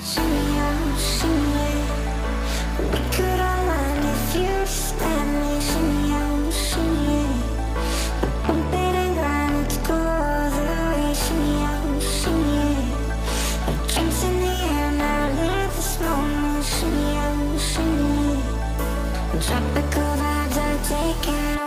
Shimmy out, shimmy yeah. We could align if you just let me. Shimmy out, shimmy yeah. Bump it and grind, let's go all the way. Shimmy out, shimmy yeah. Our drinks in the air, now live this moment. Shimmy out, shimmy yeah. Tropical vibes are taking over.